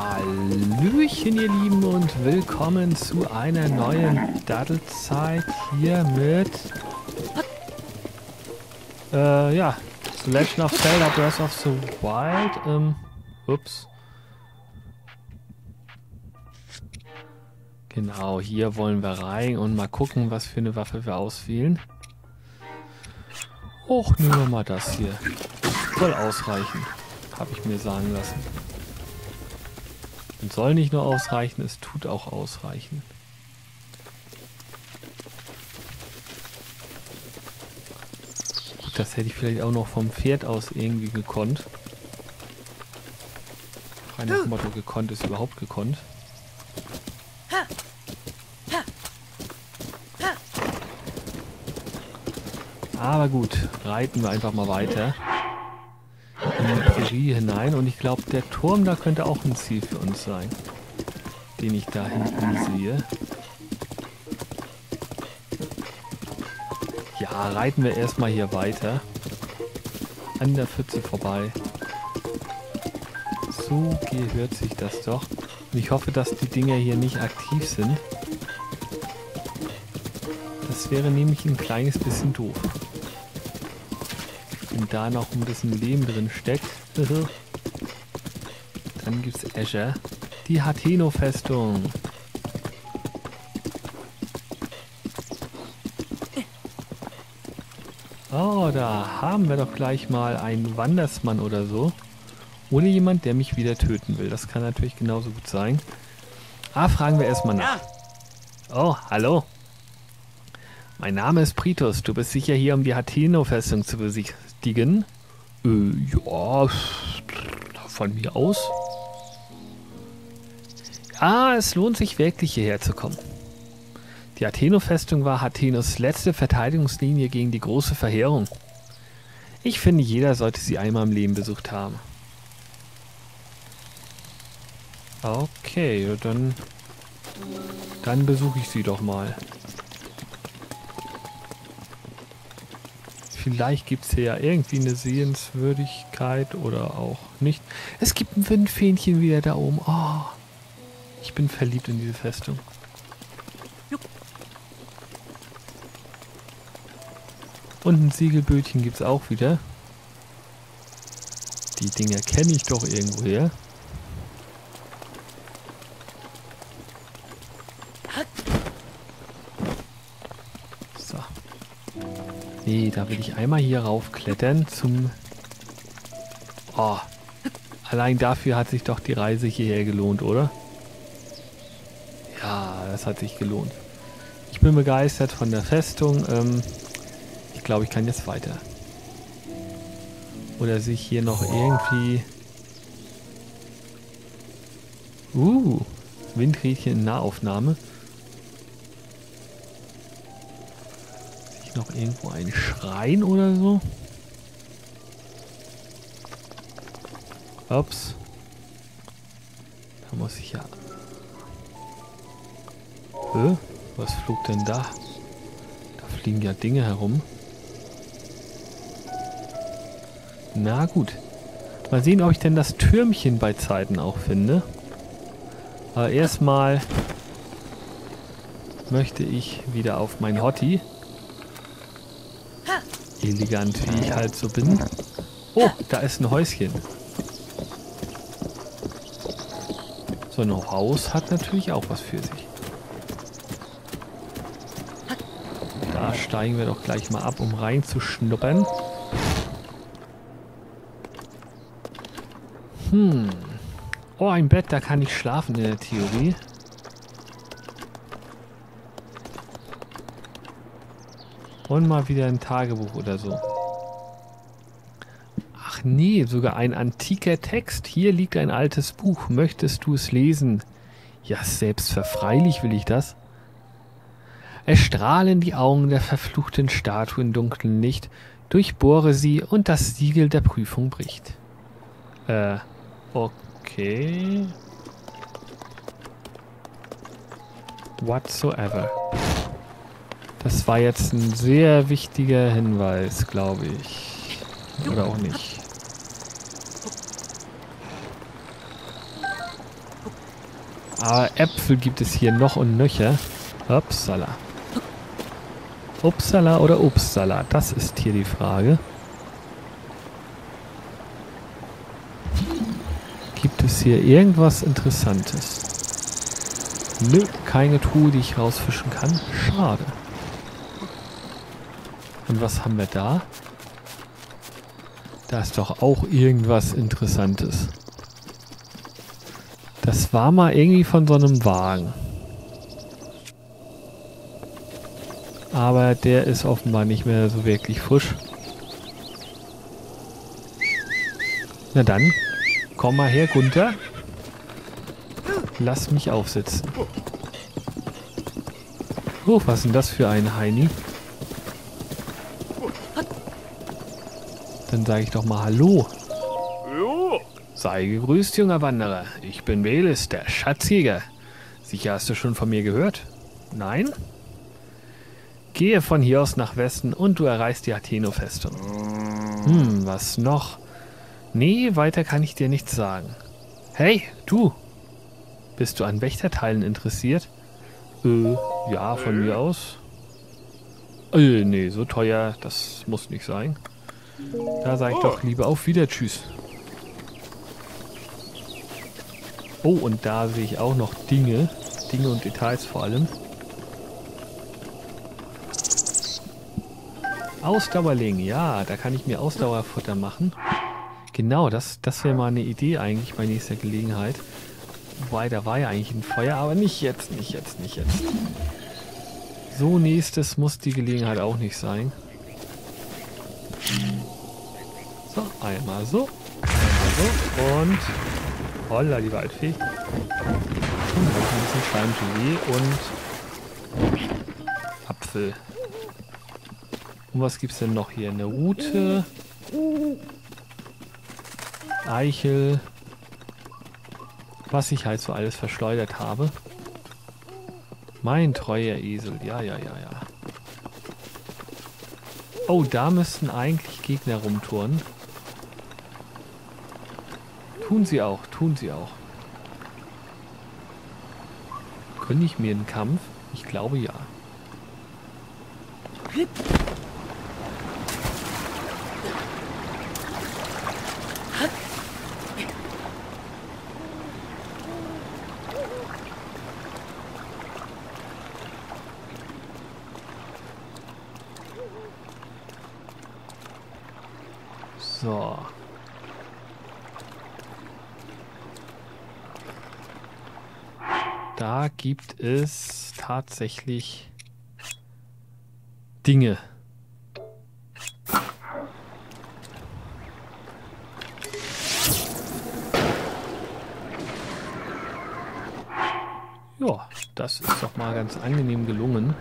Hallöchen ihr Lieben und willkommen zu einer neuen Dattelzeit hier mit ja, The Legend of Zelda Breath of the Wild. Ups. Genau, hier wollen wir rein und mal gucken, was für eine Waffe wir auswählen. Och, nehmen wir mal das hier. Soll ausreichen, habe ich mir sagen lassen. Und soll nicht nur ausreichen, es tut auch ausreichen. Gut, das hätte ich vielleicht auch noch vom Pferd aus irgendwie gekonnt. Frei nach dem Motto, gekonnt ist überhaupt gekonnt. Aber gut, reiten wir einfach mal weiter in die Prärie hinein. Und ich glaube, der Turm da könnte auch ein Ziel für uns sein, den ich da hinten sehe. Ja, reiten wir erstmal hier weiter. An der Pfütze vorbei. So gehört sich das doch. Und ich hoffe, dass die Dinger hier nicht aktiv sind. Das wäre nämlich ein kleines bisschen doof. Wenn da noch ein bisschen Leben drin steckt. Dann gibt es Escher. Die Hateno-Festung. Oh, da haben wir doch gleich mal einen Wandersmann oder so. Oder jemand, der mich wieder töten will. Das kann natürlich genauso gut sein. Ah, fragen wir erstmal nach. Oh, hallo. Mein Name ist Pritus. Du bist sicher hier, um die Hateno-Festung zu besichtigen? Ja, von mir aus. Ah, es lohnt sich wirklich, hierher zu kommen. Die Hateno-Festung war Hathenos letzte Verteidigungslinie gegen die große Verheerung. Ich finde, jeder sollte sie einmal im Leben besucht haben. Okay, dann besuche ich sie doch mal. Vielleicht gibt es hier ja irgendwie eine Sehenswürdigkeit oder auch nicht. Es gibt ein Windfähnchen wieder da oben. Oh, ich bin verliebt in diese Festung. Und ein Siegelbötchen gibt es auch wieder. Die Dinger kenne ich doch irgendwoher. So. Nee, da will ich einmal hier raufklettern zum... Oh, allein dafür hat sich doch die Reise hierher gelohnt, oder? Ja, das hat sich gelohnt. Ich bin begeistert von der Festung. Ich glaube, ich kann jetzt weiter. Oder sich hier noch irgendwie... Windrädchen in Nahaufnahme. Noch irgendwo ein Schrein oder so? Ups. Da muss ich ja... Was flog denn da? Da fliegen ja Dinge herum. Na gut. Mal sehen, ob ich denn das Türmchen bei Zeiten auch finde. Aber erstmal möchte ich wieder auf mein Hottie. Elegant, wie ich halt so bin. Oh, da ist ein Häuschen. So ein Haus hat natürlich auch was für sich. Da steigen wir doch gleich mal ab, um reinzuschnuppern. Oh, ein Bett, da kann ich schlafen in der Theorie. Und mal wieder ein Tagebuch oder so. Ach nee, sogar ein antiker Text. Hier liegt ein altes Buch. Möchtest du es lesen? Ja, selbstverfreilich will ich das. Es strahlen die Augen der verfluchten Statue im dunklen Licht, durchbohre sie und das Siegel der Prüfung bricht. Okay. Whatsoever. Das war jetzt ein sehr wichtiger Hinweis, glaube ich. Oder auch nicht. Aber Äpfel gibt es hier noch und nöcher. Upsala. Upsala oder Upsala? Das ist hier die Frage. Gibt es hier irgendwas Interessantes? Nö, keine Truhe, die ich rausfischen kann. Schade. Und was haben wir da? Da ist doch auch irgendwas Interessantes. Das war mal irgendwie von so einem Wagen. Aber der ist offenbar nicht mehr so wirklich frisch. Na dann, komm mal her, Gunther. Lass mich aufsitzen. Oh, was ist denn das für ein Heini? Dann sage ich doch mal Hallo. Sei gegrüßt, junger Wanderer. Ich bin Veles, der Schatzjäger. Sicher hast du schon von mir gehört? Nein? Gehe von hier aus nach Westen und du erreichst die Atheno-Festung. Was noch? Nee, weiter kann ich dir nichts sagen. Hey, du! Bist du an Wächterteilen interessiert? Ja, von mir aus. Nee, so teuer, das muss nicht sein. Da sag ich doch lieber auf Wieder, tschüss. Oh, und da sehe ich auch noch Dinge. Dinge und Details vor allem. Ausdauerling, ja, da kann ich mir Ausdauerfutter machen. Genau, das wäre mal eine Idee eigentlich bei nächster Gelegenheit. Wobei, da war ja eigentlich ein Feuer, aber nicht jetzt. So, nächstes muss die Gelegenheit auch nicht sein. So, einmal so und holla, die Waldfee. Und dann ein bisschen Schleimgelee und Apfel. Und was gibt's denn noch hier? Eine Rute. Eichel. Was ich halt so alles verschleudert habe. Mein treuer Esel. Ja. Oh, da müssten eigentlich Gegner rumturnen. Tun sie auch. Könnte ich mir einen Kampf? Ich glaube ja. So. Da gibt es tatsächlich Dinge. Ja, das ist doch mal ganz angenehm gelungen.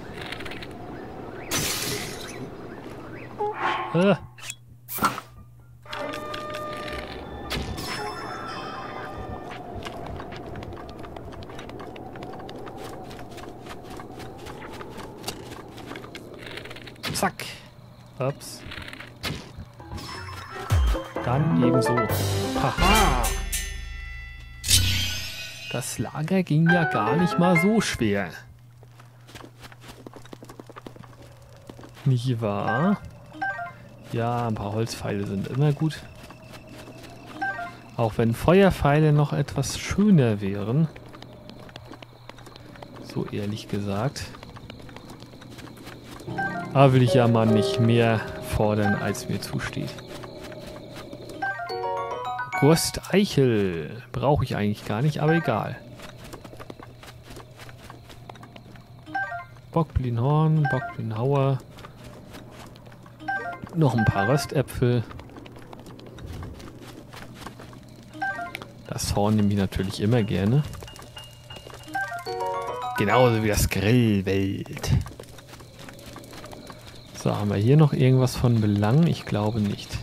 Zack. Ups. Dann ebenso. Haha. Das Lager ging ja gar nicht mal so schwer. Nicht wahr? Ja, ein paar Holzpfeile sind immer gut. Auch wenn Feuerpfeile noch etwas schöner wären. So ehrlich gesagt. Aber will ich ja mal nicht mehr fordern, als mir zusteht. Gurst Eichel brauche ich eigentlich gar nicht, aber egal. Bockblinhorn, Bockblinhauer. Noch ein paar Röstäpfel. Das Horn nehme ich natürlich immer gerne. Genauso wie das Grillwild. So, haben wir hier noch irgendwas von Belang? Ich glaube nicht.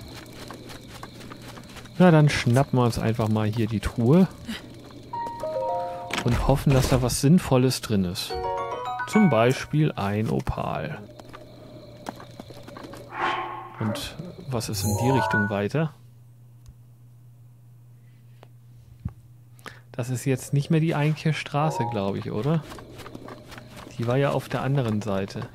Na, dann schnappen wir uns einfach mal hier die Truhe. Und hoffen, dass da was Sinnvolles drin ist. Zum Beispiel ein Opal. Und was ist in die Richtung weiter? Das ist jetzt nicht mehr die eigentliche Straße, glaube ich, oder? Die war ja auf der anderen Seite.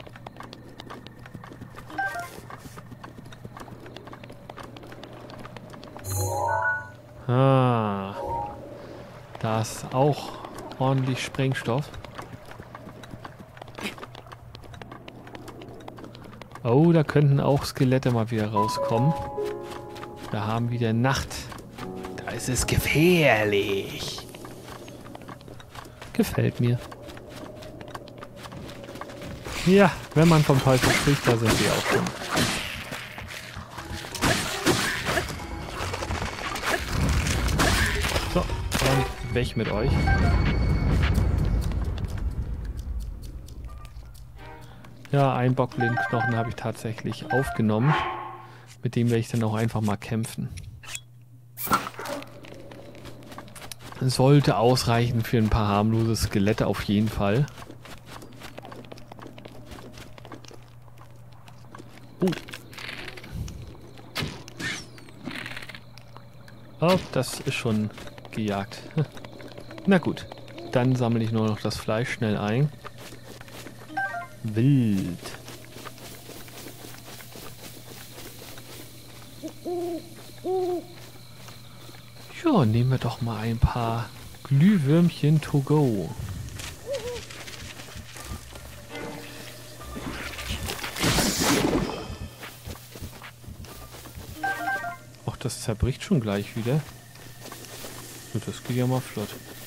Ah. Da ist auch ordentlich Sprengstoff. Oh, da könnten auch Skelette mal wieder rauskommen. Wir haben wieder Nacht. Da ist es gefährlich. Gefällt mir. Ja, wenn man vom Teufel spricht, da sind wir auch schon. So, und weg mit euch. Ja, einen Bockblindknochen habe ich tatsächlich aufgenommen. Mit dem werde ich dann auch einfach mal kämpfen. Sollte ausreichen für ein paar harmlose Skelette auf jeden Fall. Oh, das ist schon gejagt. Na gut, dann sammle ich nur noch das Fleisch schnell ein. Wild. Ja, nehmen wir doch mal ein paar Glühwürmchen to go. Ach, das zerbricht schon gleich wieder. Das geht ja mal flott.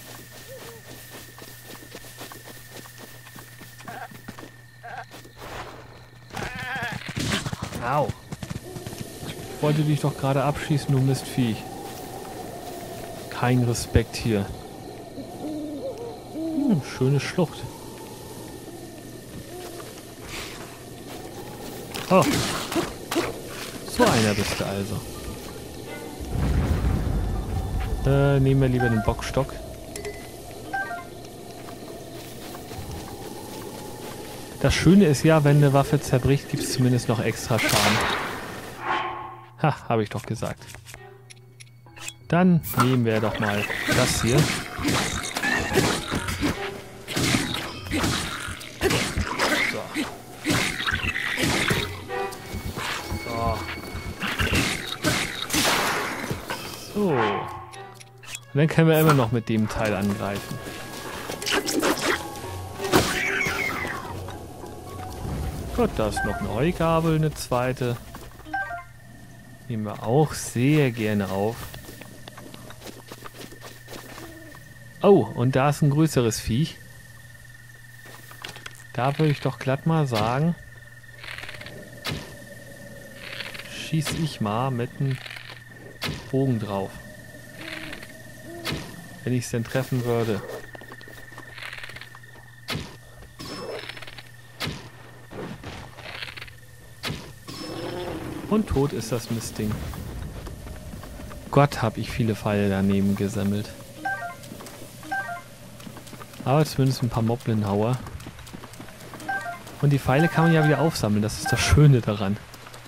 Au. Ich wollte dich doch gerade abschießen, du Mistviech. Kein Respekt hier. Schöne Schlucht. Oh. So einer bist du also. Nehmen wir lieber den Bockstock. Das Schöne ist ja, wenn eine Waffe zerbricht, gibt es zumindest noch extra Schaden. Ha, habe ich doch gesagt. Dann nehmen wir doch mal das hier. So. So. So. Und dann können wir immer noch mit dem Teil angreifen. Gut, da ist noch eine Heugabel, eine zweite. Nehmen wir auch sehr gerne auf. Oh, und da ist ein größeres Viech. Da würde ich doch glatt mal sagen, schieß ich mal mit einem Bogen drauf. Wenn ich es denn treffen würde. Und tot ist das Mistding. Gott, hab ich viele Pfeile daneben gesammelt. Aber zumindest ein paar Moblinhauer. Und die Pfeile kann man ja wieder aufsammeln. Das ist das Schöne daran.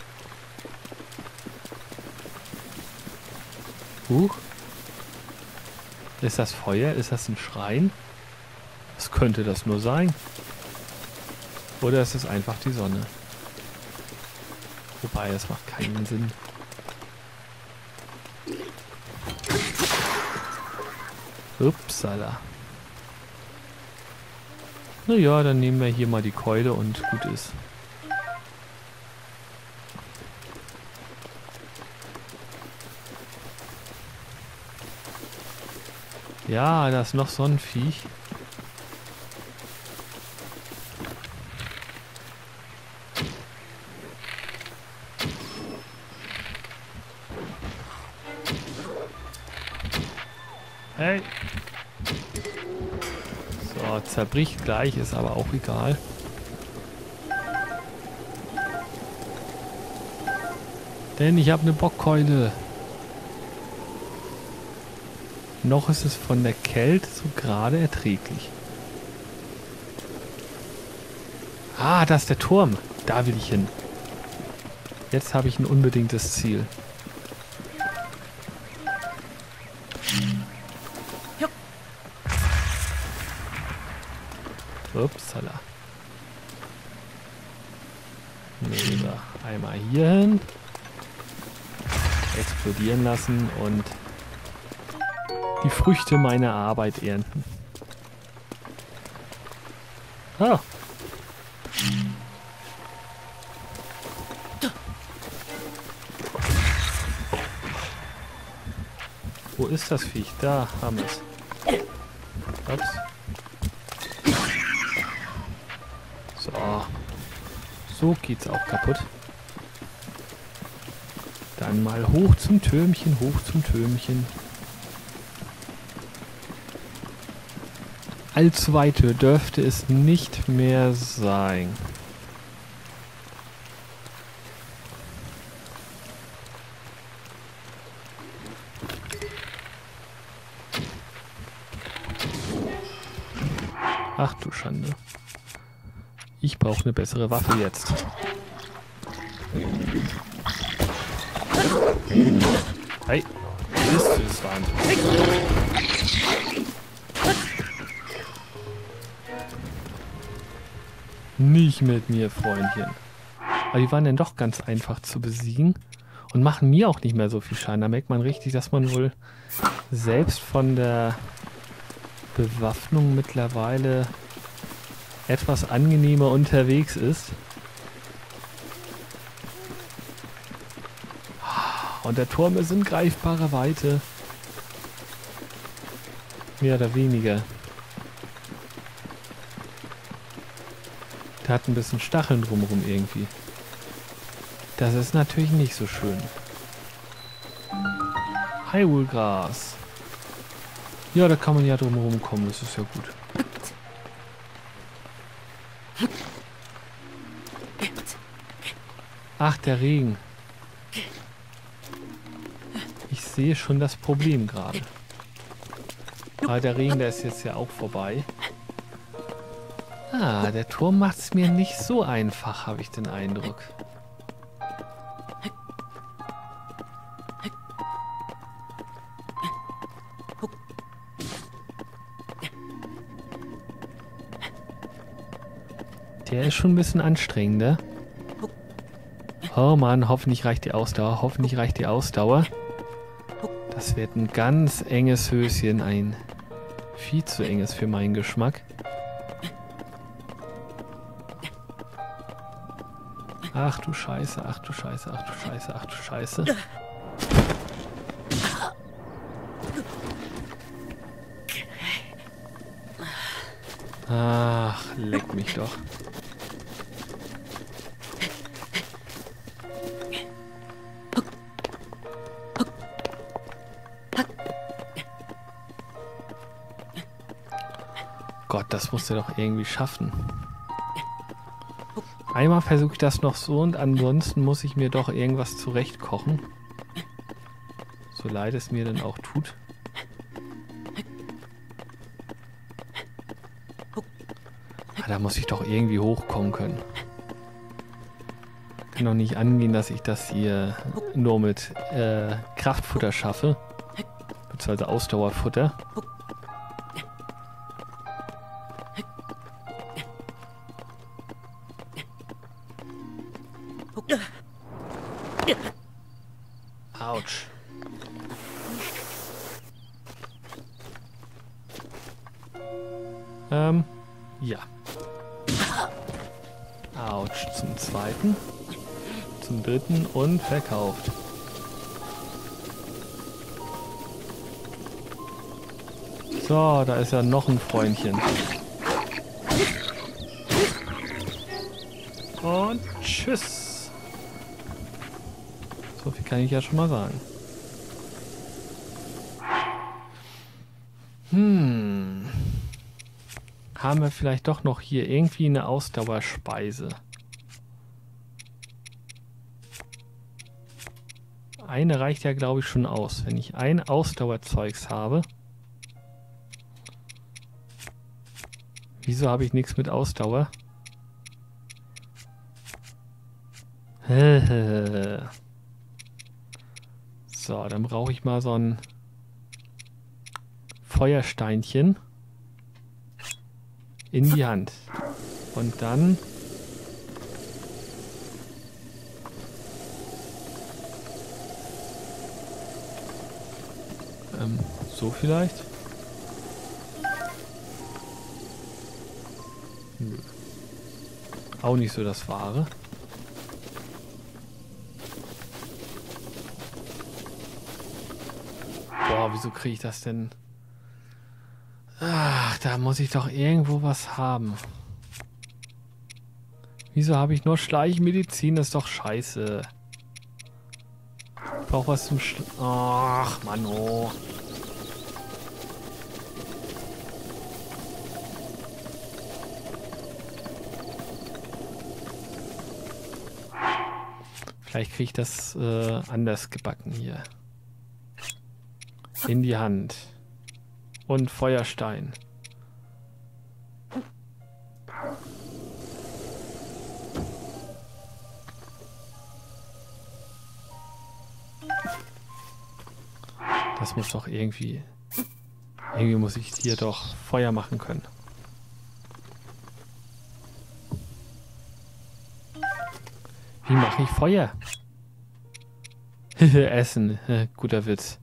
Ist das Feuer? Ist das ein Schrein? Was könnte das nur sein? Oder ist es einfach die Sonne? Wobei, das macht keinen Sinn. Upsala. Naja, dann nehmen wir hier mal die Keule und gut ist. Ja, da ist noch so ein Viech. Hey. So, zerbricht gleich, ist aber auch egal. Denn ich habe eine Bockkeule. Noch ist es von der Kälte so gerade erträglich. Ah, da ist der Turm. Da will ich hin. Jetzt habe ich ein unbedingtes Ziel. Upsala. Nehmen wir einmal hier hin. Explodieren lassen und die Früchte meiner Arbeit ernten. Ah. Wo ist das Viech? Da haben wir es. Ups. So. So geht's auch kaputt. Dann mal hoch zum Türmchen, hoch zum Türmchen. Allzu weit dürfte es nicht mehr sein. Ach du Schande. Ich brauche eine bessere Waffe jetzt. Hey, ist es Wahnsinn. Nicht mit mir, Freundchen. Aber die waren dann doch ganz einfach zu besiegen und machen mir auch nicht mehr so viel Schaden. Da merkt man richtig, dass man wohl selbst von der Bewaffnung mittlerweile etwas angenehmer unterwegs ist. Und der Turm ist in greifbarer Weite. Mehr oder weniger. Der hat ein bisschen Stacheln drumherum irgendwie. Das ist natürlich nicht so schön. Heilgras. Ja, da kann man ja drumherum kommen, das ist ja gut. Ach, der Regen. Ich sehe schon das Problem gerade. Aber der Regen, der ist jetzt ja auch vorbei. Ah, der Turm macht es mir nicht so einfach, habe ich den Eindruck. Der ist schon ein bisschen anstrengender. Oh Mann, hoffentlich reicht die Ausdauer. Hoffentlich reicht die Ausdauer. Das wird ein ganz enges Höschen. Ein viel zu enges für meinen Geschmack. Ach du Scheiße, ach du Scheiße, ach du Scheiße, ach du Scheiße. Ach, leck mich doch. Gott, das musst du doch irgendwie schaffen. Einmal versuche ich das noch so und ansonsten muss ich mir doch irgendwas zurechtkochen. So leid es mir dann auch tut. Da muss ich doch irgendwie hochkommen können. Kann doch nicht angehen, dass ich das hier nur mit Kraftfutter schaffe. Beziehungsweise Ausdauerfutter. Autsch. Ja. Autsch. Zum zweiten. Zum dritten und verkauft. So, da ist ja noch ein Freundchen. Und tschüss. So viel kann ich ja schon mal sagen. Haben wir vielleicht doch noch hier irgendwie eine Ausdauerspeise? Eine reicht ja, glaube ich, schon aus. Wenn ich ein Ausdauerzeugs habe. Wieso habe ich nichts mit Ausdauer? So, dann brauche ich mal so ein Feuersteinchen. In die Hand. Und dann... so vielleicht? Nö. Auch nicht so das Wahre. Boah, wieso kriege ich das denn? Ach, da muss ich doch irgendwo was haben. Wieso habe ich nur Schleichmedizin? Das ist doch scheiße. Ich brauche was zum Ach, Mann, oh. Vielleicht kriege ich das anders gebacken hier. In die Hand. Und Feuerstein. Das muss doch irgendwie... Irgendwie muss ich hier doch Feuer machen können. Wie mache ich Feuer? Essen. Guter Witz.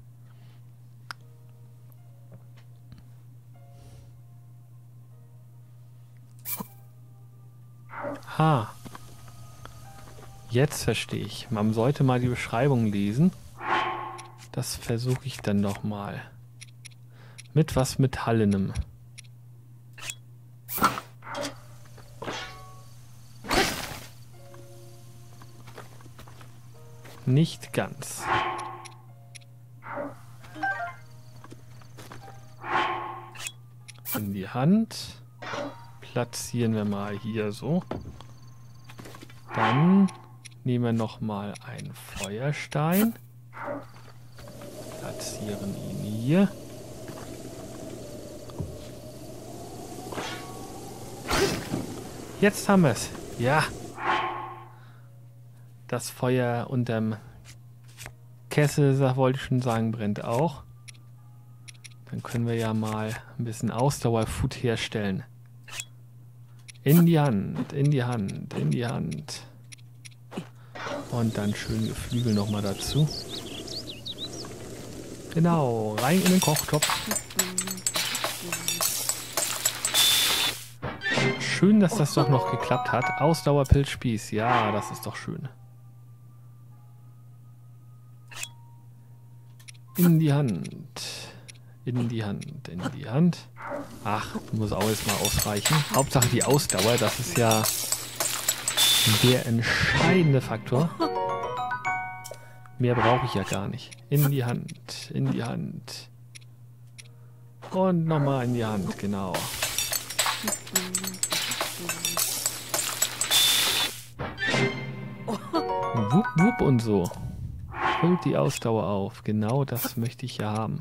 Ha. Jetzt verstehe ich. Man sollte mal die Beschreibung lesen. Das versuche ich dann noch mal. Mit was Metallenem. Nicht ganz. In die Hand. Platzieren wir mal hier so. Dann nehmen wir noch mal einen Feuerstein. Platzieren ihn hier. Jetzt haben wir es. Ja. Das Feuer unterm Kessel, wollte ich schon sagen, brennt auch. Dann können wir ja mal ein bisschen Ausdauerfood herstellen. In die Hand, in die Hand, in die Hand. Und dann schön Geflügel nochmal dazu. Genau, rein in den Kochtopf. Schön, dass das doch noch geklappt hat. Ausdauerpilzspieß, ja, das ist doch schön. In die Hand. In die Hand, in die Hand. Ach, muss auch jetzt mal ausreichen. Hauptsache die Ausdauer, das ist ja der entscheidende Faktor. Mehr brauche ich ja gar nicht. In die Hand, in die Hand. Und nochmal in die Hand, genau. Wupp, wupp und so. Füllt die Ausdauer auf. Genau das möchte ich ja haben.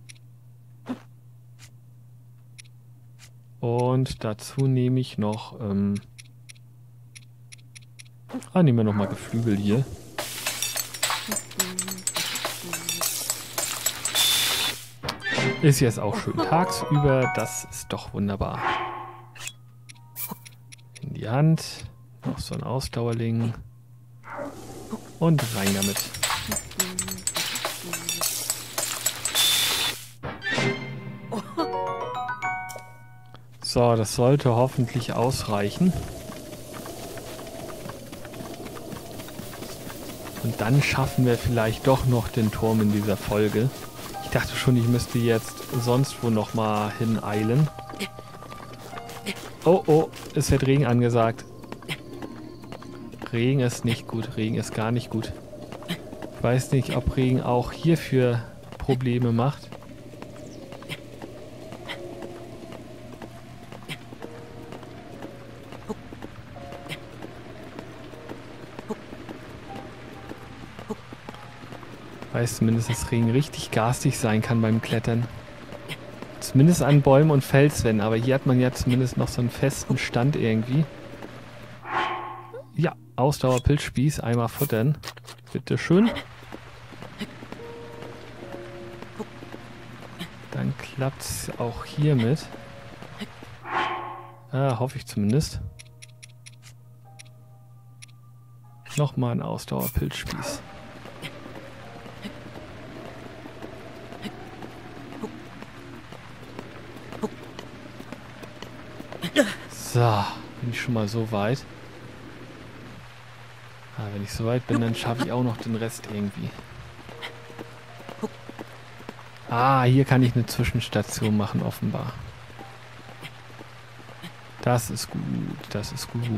Und dazu nehme ich noch... nehmen wir nochmal Geflügel hier. Ist jetzt auch schön tagsüber. Das ist doch wunderbar. In die Hand. Noch so ein Ausdauerling. Und rein damit. So, das sollte hoffentlich ausreichen. Und dann schaffen wir vielleicht doch noch den Turm in dieser Folge. Ich dachte schon, ich müsste jetzt sonst wo noch mal hineilen. Oh, oh, es wird Regen angesagt. Regen ist nicht gut, Regen ist gar nicht gut. Ich weiß nicht, ob Regen auch hierfür Probleme macht. Ich weiß zumindest, dass Regen richtig garstig sein kann beim Klettern. Zumindest an Bäumen und Felswänden, aber hier hat man ja zumindest noch so einen festen Stand irgendwie. Ja, Ausdauerpilzspieß, einmal futtern. Bitteschön. Dann klappt es auch hiermit. Hoffe ich zumindest. Nochmal ein Ausdauerpilzspieß. So, bin ich schon mal so weit. Wenn ich so weit bin, dann schaffe ich auch noch den Rest irgendwie. Hier kann ich eine Zwischenstation machen, offenbar. Das ist gut, das ist gut.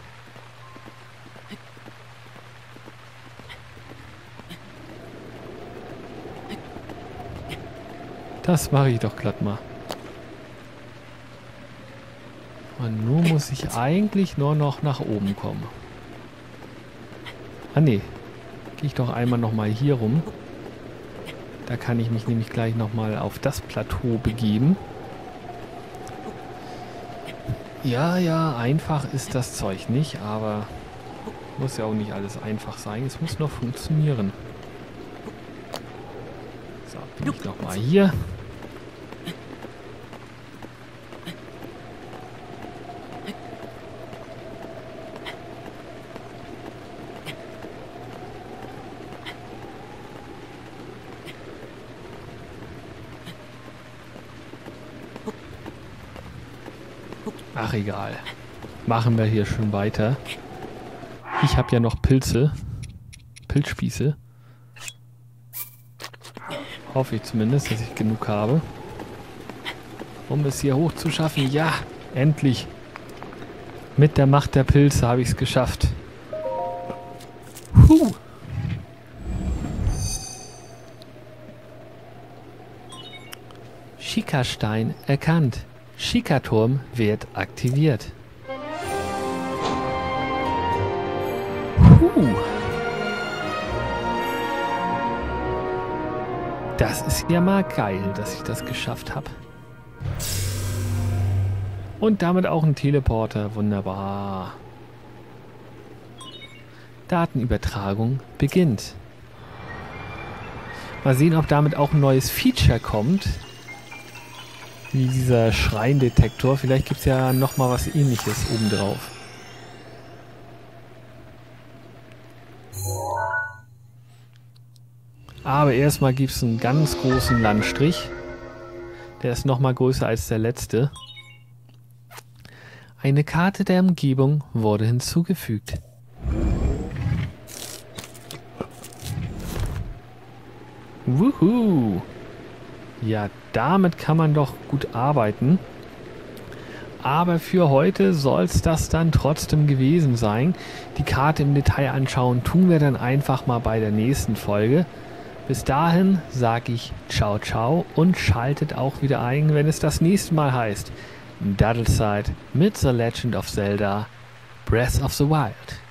Das mache ich doch glatt mal. Und nun muss ich eigentlich nur noch nach oben kommen. Nee. Gehe ich doch einmal nochmal hier rum. Da kann ich mich nämlich gleich nochmal auf das Plateau begeben. Ja, einfach ist das Zeug nicht, aber muss ja auch nicht alles einfach sein. Es muss noch funktionieren. So, bin ich nochmal hier. Ach, egal. Machen wir hier schon weiter. Ich habe ja noch Pilze. Pilzspieße. Hoffe ich zumindest, dass ich genug habe. Um es hier hoch zu schaffen. Ja, endlich. Mit der Macht der Pilze habe ich es geschafft. Schikastein erkannt. Schikaturm wird aktiviert. Das ist ja mal geil, dass ich das geschafft habe. Und damit auch ein Teleporter. Wunderbar. Datenübertragung beginnt. Mal sehen, ob damit auch ein neues Feature kommt. Wie dieser Schreindetektor. Vielleicht gibt es ja nochmal was Ähnliches obendrauf. Aber erstmal gibt es einen ganz großen Landstrich. Der ist nochmal größer als der letzte. Eine Karte der Umgebung wurde hinzugefügt. Wuhu! Ja, damit kann man doch gut arbeiten. Aber für heute soll es das dann trotzdem gewesen sein. Die Karte im Detail anschauen tun wir dann einfach mal bei der nächsten Folge. Bis dahin sage ich ciao ciao und schaltet auch wieder ein, wenn es das nächste Mal heißt Daddleside mit The Legend of Zelda Breath of the Wild.